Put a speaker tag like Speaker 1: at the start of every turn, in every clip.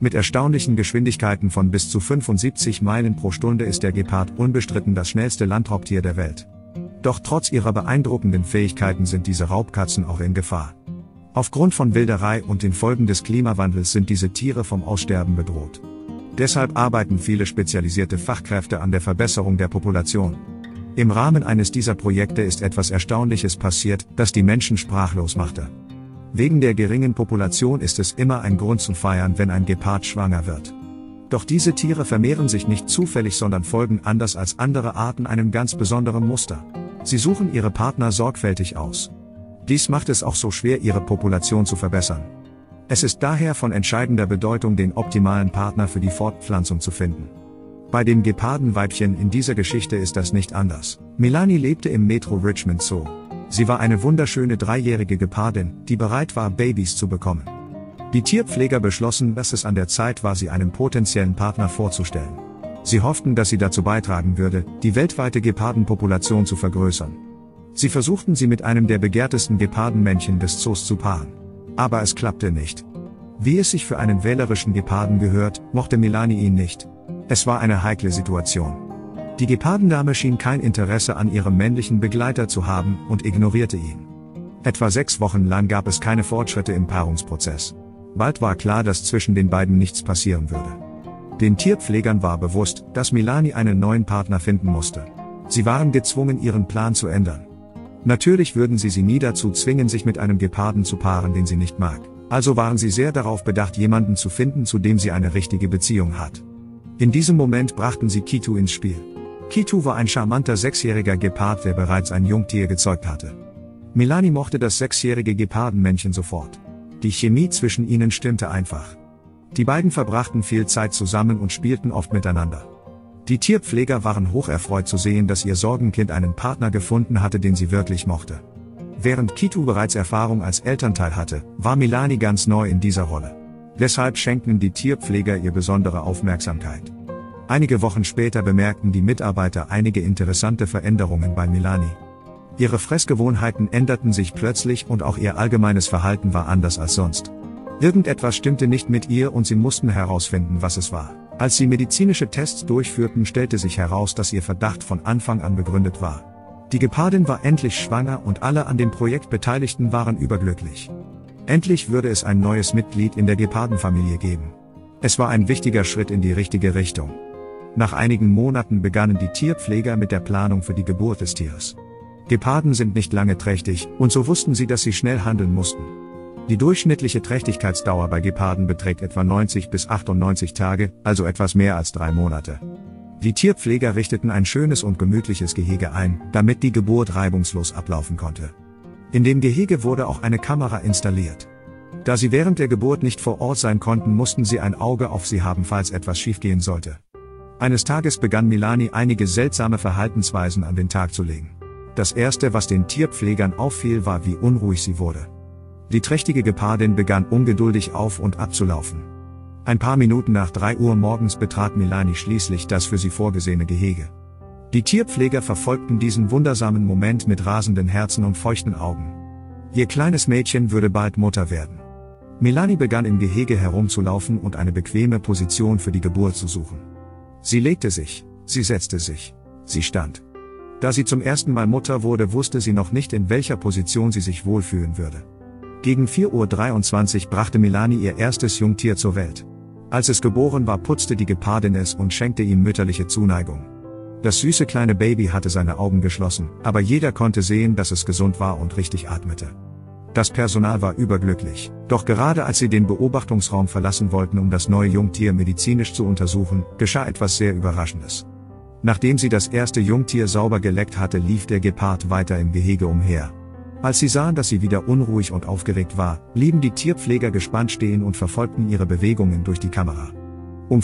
Speaker 1: Mit erstaunlichen Geschwindigkeiten von bis zu 75 Meilen pro Stunde ist der Gepard unbestritten das schnellste Landraubtier der Welt. Doch trotz ihrer beeindruckenden Fähigkeiten sind diese Raubkatzen auch in Gefahr. Aufgrund von Wilderei und den Folgen des Klimawandels sind diese Tiere vom Aussterben bedroht. Deshalb arbeiten viele spezialisierte Fachkräfte an der Verbesserung der Population. Im Rahmen eines dieser Projekte ist etwas Erstaunliches passiert, das die Menschen sprachlos machte. Wegen der geringen Population ist es immer ein Grund zu feiern, wenn ein Gepard schwanger wird. Doch diese Tiere vermehren sich nicht zufällig, sondern folgen anders als andere Arten einem ganz besonderen Muster. Sie suchen ihre Partner sorgfältig aus. Dies macht es auch so schwer, ihre Population zu verbessern. Es ist daher von entscheidender Bedeutung, den optimalen Partner für die Fortpflanzung zu finden. Bei dem Gepardenweibchen in dieser Geschichte ist das nicht anders. Milani lebte im Metro Richmond Zoo. Sie war eine wunderschöne 3-jährige Gepardin, die bereit war, Babys zu bekommen. Die Tierpfleger beschlossen, dass es an der Zeit war, sie einem potenziellen Partner vorzustellen. Sie hofften, dass sie dazu beitragen würde, die weltweite Gepardenpopulation zu vergrößern. Sie versuchten, sie mit einem der begehrtesten Gepardenmännchen des Zoos zu paaren. Aber es klappte nicht. Wie es sich für einen wählerischen Geparden gehört, mochte Milani ihn nicht. Es war eine heikle Situation. Die Gepardendame schien kein Interesse an ihrem männlichen Begleiter zu haben und ignorierte ihn. Etwa 6 Wochen lang gab es keine Fortschritte im Paarungsprozess. Bald war klar, dass zwischen den beiden nichts passieren würde. Den Tierpflegern war bewusst, dass Milani einen neuen Partner finden musste. Sie waren gezwungen, ihren Plan zu ändern. Natürlich würden sie nie dazu zwingen, sich mit einem Geparden zu paaren, den sie nicht mag. Also waren sie sehr darauf bedacht, jemanden zu finden, zu dem sie eine richtige Beziehung hat. In diesem Moment brachten sie Kitu ins Spiel. Kitu war ein charmanter 6-jähriger Gepard, der bereits ein Jungtier gezeugt hatte. Milani mochte das 6-jährige Gepardenmännchen sofort. Die Chemie zwischen ihnen stimmte einfach. Die beiden verbrachten viel Zeit zusammen und spielten oft miteinander. Die Tierpfleger waren hocherfreut zu sehen, dass ihr Sorgenkind einen Partner gefunden hatte, den sie wirklich mochte. Während Kitu bereits Erfahrung als Elternteil hatte, war Milani ganz neu in dieser Rolle. Deshalb schenkten die Tierpfleger ihr besondere Aufmerksamkeit. Einige Wochen später bemerkten die Mitarbeiter einige interessante Veränderungen bei Milani. Ihre Fressgewohnheiten änderten sich plötzlich und auch ihr allgemeines Verhalten war anders als sonst. Irgendetwas stimmte nicht mit ihr und sie mussten herausfinden, was es war. Als sie medizinische Tests durchführten, stellte sich heraus, dass ihr Verdacht von Anfang an begründet war. Die Gepardin war endlich schwanger und alle an dem Projekt Beteiligten waren überglücklich. Endlich würde es ein neues Mitglied in der Gepardenfamilie geben. Es war ein wichtiger Schritt in die richtige Richtung. Nach einigen Monaten begannen die Tierpfleger mit der Planung für die Geburt des Tieres. Geparden sind nicht lange trächtig, und so wussten sie, dass sie schnell handeln mussten. Die durchschnittliche Trächtigkeitsdauer bei Geparden beträgt etwa 90 bis 98 Tage, also etwas mehr als 3 Monate. Die Tierpfleger richteten ein schönes und gemütliches Gehege ein, damit die Geburt reibungslos ablaufen konnte. In dem Gehege wurde auch eine Kamera installiert. Da sie während der Geburt nicht vor Ort sein konnten, mussten sie ein Auge auf sie haben, falls etwas schiefgehen sollte. Eines Tages begann Milani einige seltsame Verhaltensweisen an den Tag zu legen. Das erste, was den Tierpflegern auffiel, war, wie unruhig sie wurde. Die trächtige Gepardin begann ungeduldig auf und ab zu laufen. Ein paar Minuten nach 3 Uhr morgens betrat Milani schließlich das für sie vorgesehene Gehege. Die Tierpfleger verfolgten diesen wundersamen Moment mit rasenden Herzen und feuchten Augen. Ihr kleines Mädchen würde bald Mutter werden. Milani begann im Gehege herumzulaufen und eine bequeme Position für die Geburt zu suchen. Sie legte sich, sie setzte sich, sie stand. Da sie zum ersten Mal Mutter wurde, wusste sie noch nicht, in welcher Position sie sich wohlfühlen würde. Gegen 4:23 Uhr brachte Milani ihr erstes Jungtier zur Welt. Als es geboren war, putzte die Gepardin es und schenkte ihm mütterliche Zuneigung. Das süße kleine Baby hatte seine Augen geschlossen, aber jeder konnte sehen, dass es gesund war und richtig atmete. Das Personal war überglücklich, doch gerade als sie den Beobachtungsraum verlassen wollten, um das neue Jungtier medizinisch zu untersuchen, geschah etwas sehr Überraschendes. Nachdem sie das erste Jungtier sauber geleckt hatte, lief der Gepard weiter im Gehege umher. Als sie sahen, dass sie wieder unruhig und aufgeregt war, blieben die Tierpfleger gespannt stehen und verfolgten ihre Bewegungen durch die Kamera. Um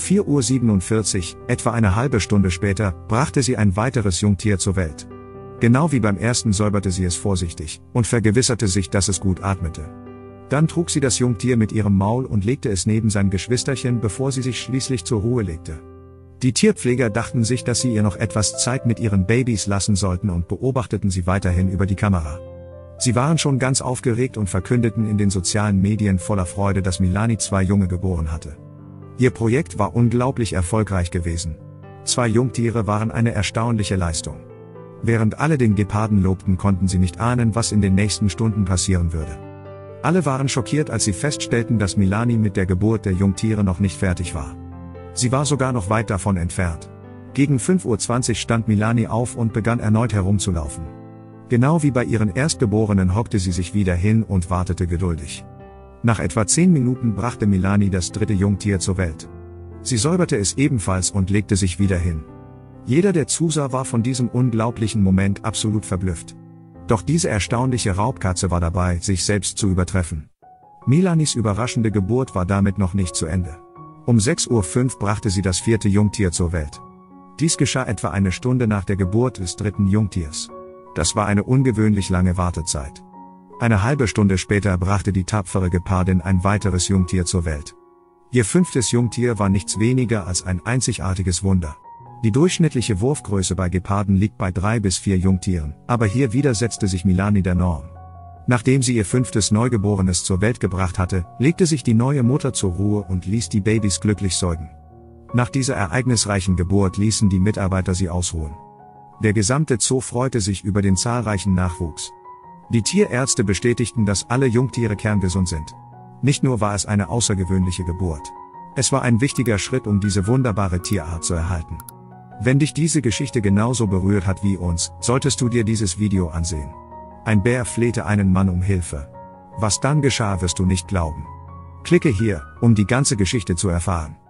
Speaker 1: 4:47 Uhr, etwa eine halbe Stunde später, brachte sie ein weiteres Jungtier zur Welt. Genau wie beim ersten säuberte sie es vorsichtig und vergewisserte sich, dass es gut atmete. Dann trug sie das Jungtier mit ihrem Maul und legte es neben sein Geschwisterchen, bevor sie sich schließlich zur Ruhe legte. Die Tierpfleger dachten sich, dass sie ihr noch etwas Zeit mit ihren Babys lassen sollten und beobachteten sie weiterhin über die Kamera. Sie waren schon ganz aufgeregt und verkündeten in den sozialen Medien voller Freude, dass Milani 2 Junge geboren hatte. Ihr Projekt war unglaublich erfolgreich gewesen. 2 Jungtiere waren eine erstaunliche Leistung. Während alle den Geparden lobten, konnten sie nicht ahnen, was in den nächsten Stunden passieren würde. Alle waren schockiert, als sie feststellten, dass Milani mit der Geburt der Jungtiere noch nicht fertig war. Sie war sogar noch weit davon entfernt. Gegen 5:20 Uhr stand Milani auf und begann erneut herumzulaufen. Genau wie bei ihren Erstgeborenen hockte sie sich wieder hin und wartete geduldig. Nach etwa 10 Minuten brachte Milani das 3. Jungtier zur Welt. Sie säuberte es ebenfalls und legte sich wieder hin. Jeder, der zusah, war von diesem unglaublichen Moment absolut verblüfft. Doch diese erstaunliche Raubkatze war dabei, sich selbst zu übertreffen. Milanis überraschende Geburt war damit noch nicht zu Ende. Um 6:05 Uhr brachte sie das 4. Jungtier zur Welt. Dies geschah etwa eine Stunde nach der Geburt des 3. Jungtiers. Das war eine ungewöhnlich lange Wartezeit. Eine halbe Stunde später brachte die tapfere Gepardin ein weiteres Jungtier zur Welt. Ihr 5. Jungtier war nichts weniger als ein einzigartiges Wunder. Die durchschnittliche Wurfgröße bei Geparden liegt bei 3 bis 4 Jungtieren, aber hier widersetzte sich Milani der Norm. Nachdem sie ihr 5. Neugeborenes zur Welt gebracht hatte, legte sich die neue Mutter zur Ruhe und ließ die Babys glücklich säugen. Nach dieser ereignisreichen Geburt ließen die Mitarbeiter sie ausruhen. Der gesamte Zoo freute sich über den zahlreichen Nachwuchs. Die Tierärzte bestätigten, dass alle Jungtiere kerngesund sind. Nicht nur war es eine außergewöhnliche Geburt. Es war ein wichtiger Schritt, um diese wunderbare Tierart zu erhalten. Wenn dich diese Geschichte genauso berührt hat wie uns, solltest du dir dieses Video ansehen. Ein Bär flehte einen Mann um Hilfe. Was dann geschah, wirst du nicht glauben. Klicke hier, um die ganze Geschichte zu erfahren.